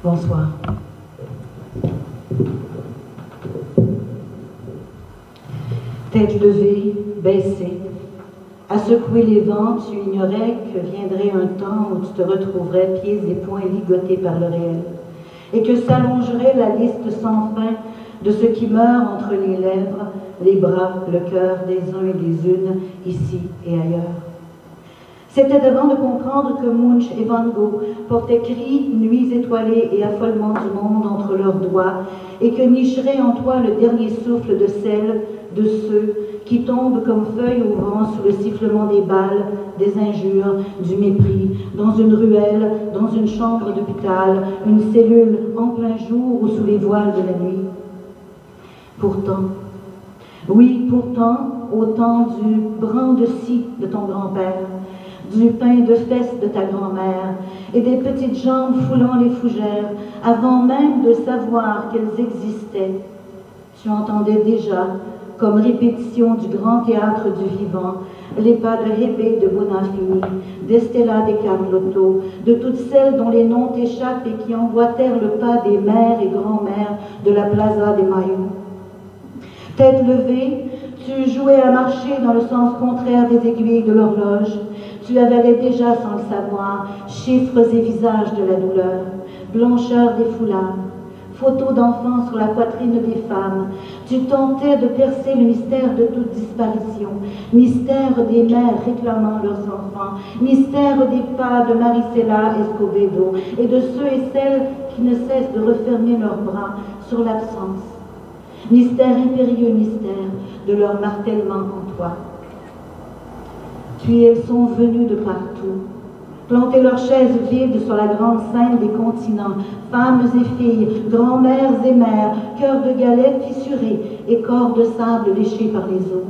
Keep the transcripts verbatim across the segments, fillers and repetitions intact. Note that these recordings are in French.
Bonsoir. Tête levée, baissée, à secouer les vents, tu ignorais que viendrait un temps où tu te retrouverais pieds et poings ligotés par le réel, et que s'allongerait la liste sans fin de ce qui meurt entre les lèvres, les bras, le cœur des uns et des unes, ici et ailleurs. C'était devant de comprendre que Munch et Van Gogh portaient cris, nuits étoilées et affolements du monde entre leurs doigts, et que nicherait en toi le dernier souffle de celles, de ceux qui tombent comme feuilles au vent sous le sifflement des balles, des injures, du mépris, dans une ruelle, dans une chambre d'hôpital, une cellule en plein jour ou sous les voiles de la nuit. Pourtant, oui, pourtant, au temps du brin de scie de ton grand-père, du pain de fesses de ta grand-mère et des petites jambes foulant les fougères, avant même de savoir qu'elles existaient, tu entendais déjà, comme répétition du grand théâtre du vivant, les pas de Hebe de Bonafini, d'Estella de Carlotto, de toutes celles dont les noms t'échappent et qui emboîtèrent le pas des mères et grands-mères de la Plaza de Mayo. Tête levée, tu jouais à marcher dans le sens contraire des aiguilles de l'horloge. Tu avalais déjà, sans le savoir, chiffres et visages de la douleur, blancheur des foulards, photos d'enfants sur la poitrine des femmes. Tu tentais de percer le mystère de toute disparition, mystère des mères réclamant leurs enfants, mystère des pas de Maricela Escobedo et de ceux et celles qui ne cessent de refermer leurs bras sur l'absence. Mystère impérieux, mystère de leur martèlement en toi. Puis elles sont venues de partout, planter leurs chaises vides sur la grande scène des continents, femmes et filles, grand-mères et mères, cœurs de galets fissurés et corps de sable léchés par les eaux.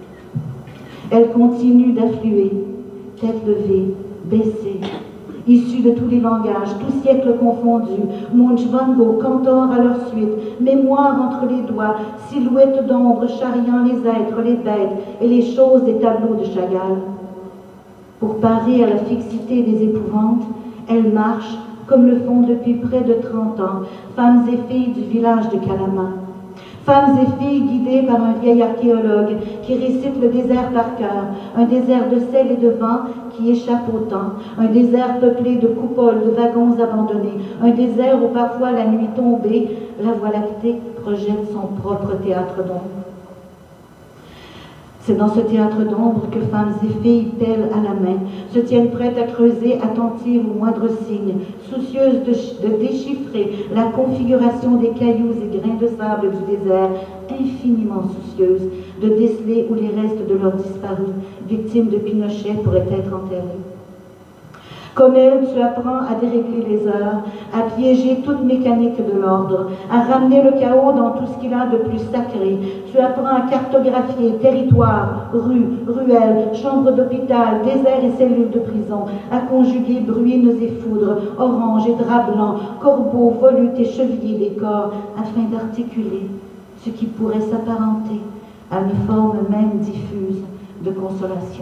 Elles continuent d'affluer, tête levée, baissée, issues de tous les langages, tous siècles confondus, Munch, Van Gogh, Cantor à leur suite, mémoire entre les doigts, silhouettes d'ombre charriant les êtres, les bêtes et les choses des tableaux de Chagall. Pour parer à la fixité des épouvantes, elles marchent, comme le font depuis près de trente ans, femmes et filles du village de Calama. Femmes et filles guidées par un vieil archéologue qui récite le désert par cœur, un désert de sel et de vent qui échappe au temps, un désert peuplé de coupoles, de wagons abandonnés, un désert où parfois la nuit tombée, la Voie lactée projette son propre théâtre d'ombre. C'est dans ce théâtre d'ombre que femmes et filles, pelles à la main, se tiennent prêtes à creuser, attentives au moindre signe, soucieuses de, de déchiffrer la configuration des cailloux et grains de sable du désert, infiniment soucieuses de déceler où les restes de leurs disparus, victimes de Pinochet, pourraient être enterrés. Comme elle, tu apprends à dérégler les heures, à piéger toute mécanique de l'ordre, à ramener le chaos dans tout ce qu'il a de plus sacré. Tu apprends à cartographier territoires, rues, ruelles, chambres d'hôpital, déserts et cellules de prison, à conjuguer bruines et foudres, oranges et draps blancs, corbeaux, volutes et chevillers des corps, afin d'articuler ce qui pourrait s'apparenter à une forme même diffuse de consolation.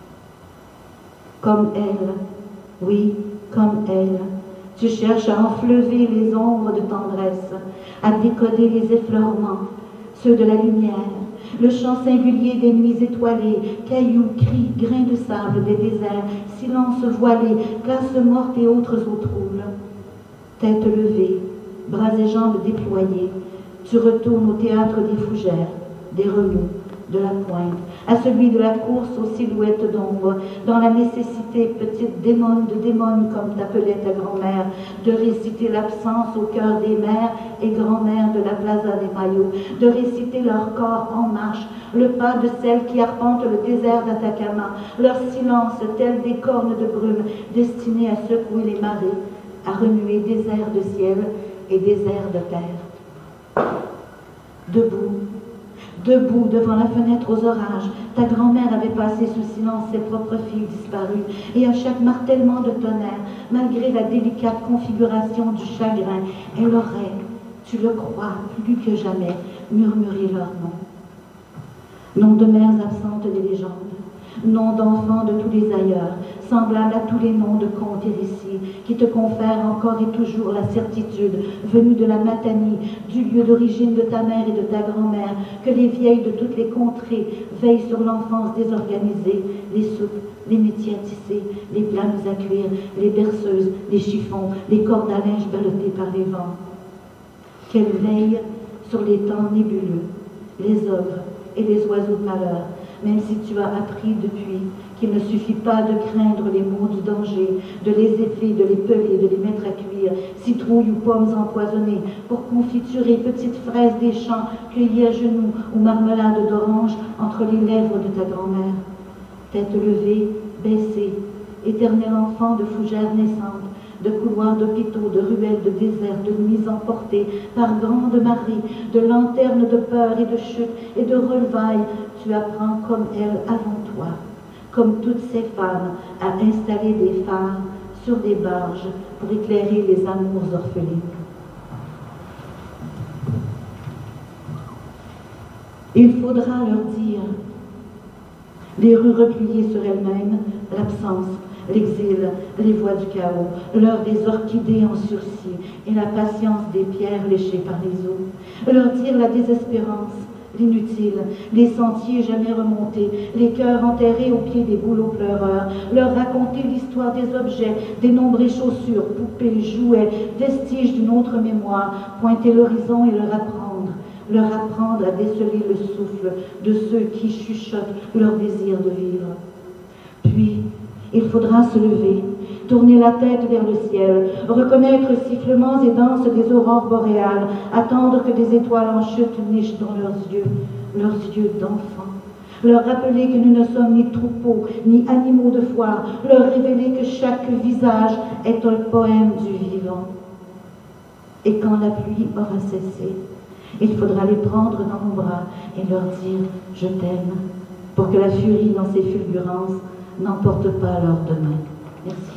Comme elle, oui, comme elle, tu cherches à enfleuver les ombres de tendresse, à décoder les effleurements, ceux de la lumière, le chant singulier des nuits étoilées, cailloux, cris, grains de sable des déserts, silence voilé, glace morte et autres eaux troubles. Tête levée, bras et jambes déployés, tu retournes au théâtre des fougères, des remous, de la pointe, à celui de la course aux silhouettes d'ombre, dans la nécessité, petite démone de démone comme t'appelait ta grand-mère, de réciter l'absence au cœur des mères et grand-mères de la Plaza de Mayo, de réciter leur corps en marche, le pas de celles qui arpentent le désert d'Atacama, leur silence tel des cornes de brume destinées à secouer les marées, à remuer désert de ciel et désert de terre. Debout, Debout devant la fenêtre aux orages, ta grand-mère avait passé sous silence ses propres filles disparues, et à chaque martèlement de tonnerre, malgré la délicate configuration du chagrin, elle aurait, tu le crois, plus que jamais, murmuré leur nom. Nom de mères absentes des légendes, nom d'enfants de tous les ailleurs, semblable à tous les noms de contes et récits, qui te confèrent encore et toujours la certitude, venue de la Matanie, du lieu d'origine de ta mère et de ta grand-mère, que les vieilles de toutes les contrées veillent sur l'enfance désorganisée, les soupes, les métiers à tisser, les plames à cuire, les berceuses, les chiffons, les cordes à linge ballottées par les vents. Qu'elle veille sur les temps nébuleux, les ogres et les oiseaux de malheur, même si tu as appris depuis qu'il ne suffit pas de craindre les maux du danger, de les effler, de les peler, de les mettre à cuire, citrouilles ou pommes empoisonnées, pour confiturer petites fraises des champs cueillies à genoux ou marmelade d'orange entre les lèvres de ta grand-mère. Tête levée, baissée, éternel enfant de fougères naissantes, de couloirs d'hôpitaux, de ruelles de désert, de nuits emportées par grandes marées, de lanternes de peur et de chute et de relevailles, tu apprends comme elle avant toi, comme toutes ces femmes, à installer des phares sur des barges pour éclairer les amours orphelines. Il faudra leur dire les rues repliées sur elles-mêmes, l'absence, l'exil, les voies du chaos, l'heure des orchidées en sursis et la patience des pierres léchées par les eaux. Leur dire la désespérance, l'inutile, les sentiers jamais remontés, les cœurs enterrés au pied des bouleaux pleureurs. Leur raconter l'histoire des objets, dénombrer chaussures, poupées, jouets, vestiges d'une autre mémoire, pointer l'horizon et leur apprendre. Leur apprendre à déceler le souffle de ceux qui chuchotent leur désir de vivre. Puis, il faudra se lever, tourner la tête vers le ciel, reconnaître sifflements et danses des aurores boréales, attendre que des étoiles en chute nichent dans leurs yeux, leurs yeux d'enfants, leur rappeler que nous ne sommes ni troupeaux, ni animaux de foire, leur révéler que chaque visage est un poème du vivant. Et quand la pluie aura cessé, il faudra les prendre dans nos bras et leur dire « je t'aime » pour que la furie dans ses fulgurances n'emporte pas leur demain. Merci.